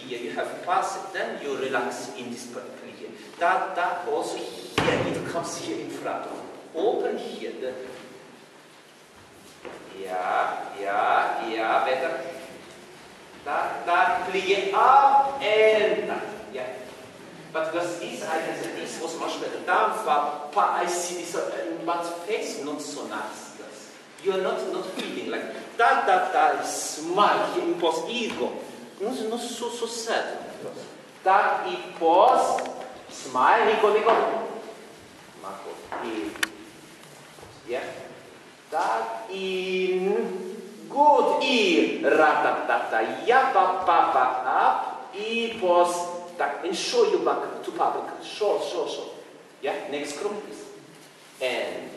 here you have passed, then you relax in this particular here. That also here, it comes here in front. Open here. Yeah, better. That clear up and that. Yeah. But because this, I can say this was much better. Down, I see this, but face not so nice. Yes. You're not feeling like that smile here impose ego. Not so sad. That impose smile, Nico. Marco. Yeah. That in good ear. Ratatata. Yappa papa up. Impose. And show you back to public. Show. Yeah, next group please. And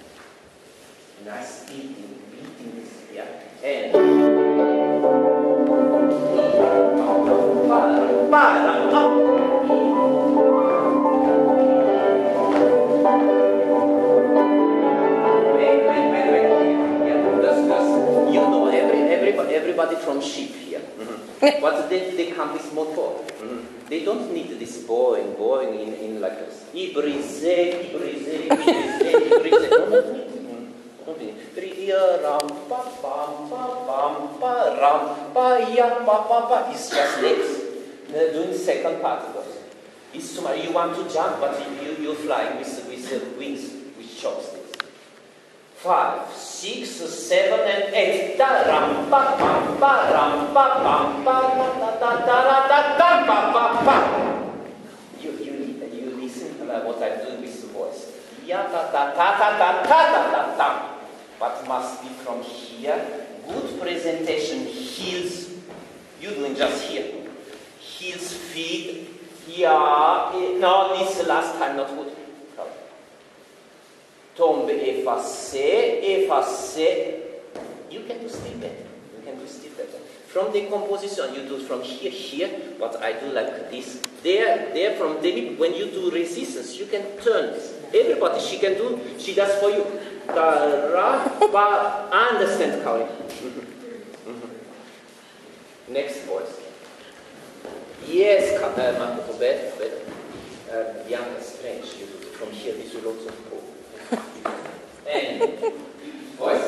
nice beating, yeah, and Everybody from sheep here. What they come with motor. They don't need this boing in like this. Ibrise. Don't need. It's just legs. Doing second part of it. It's too much. You want to jump, but you fly with wings, with chopsticks. 5, 6, 7, and 8. You listen to what I'm doing with the voice. But must be from here. Good presentation. Heels. You're doing just here. Heels, feet. Yeah. No, this last time not good. Tombe effacé. You can do still better. From the composition, you do from here, but I do like this. There from the when you do resistance, you can turn this. Everybody, she does for you. Understand, Kauri? Next voice. Yes, Makoto, better. Bianca, strange. You do from here, this will also go. And voice.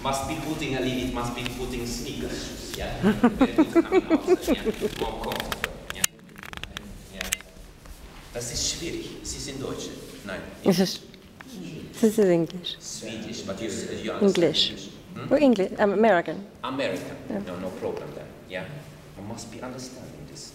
Must be putting a limit, must be putting sneakers. Yeah? Very good coming outside. Yeah? More comfortable. Yeah? Yeah. Das ist schwierig. Es ist in Deutsch. Nein. This is English. Swedish, but you understand English. Hmm? Or English, American. American. Yeah. No problem then. Yeah? You must be understanding this.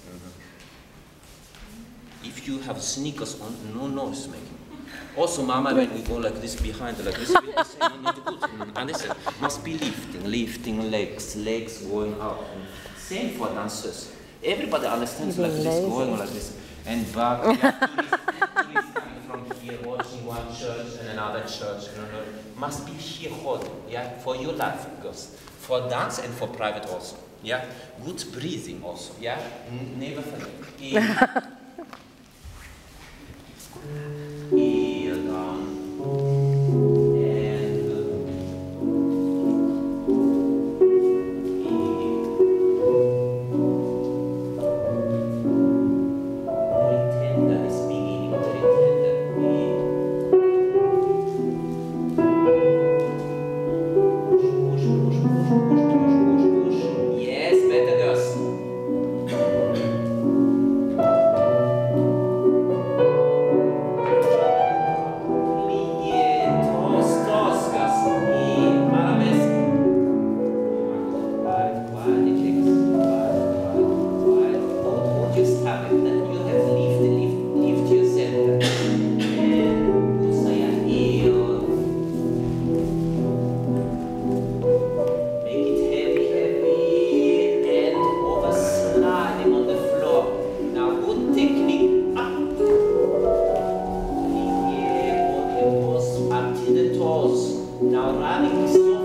If you have sneakers on, no noise making. Also, Mama, when we go like this behind, like this, will be saying, not good. Understand? Must be lifting legs going up. Same for dancers. Everybody understands like this, going like this, and back. Tourists coming from here, watching one church and another church. Must be here holding, yeah, for your life, girls. For dance and for private also, yeah. Good breathing also, yeah. Never forget. Heel down and very tender is beginning, very tender. Push. Yes, better girls. Now running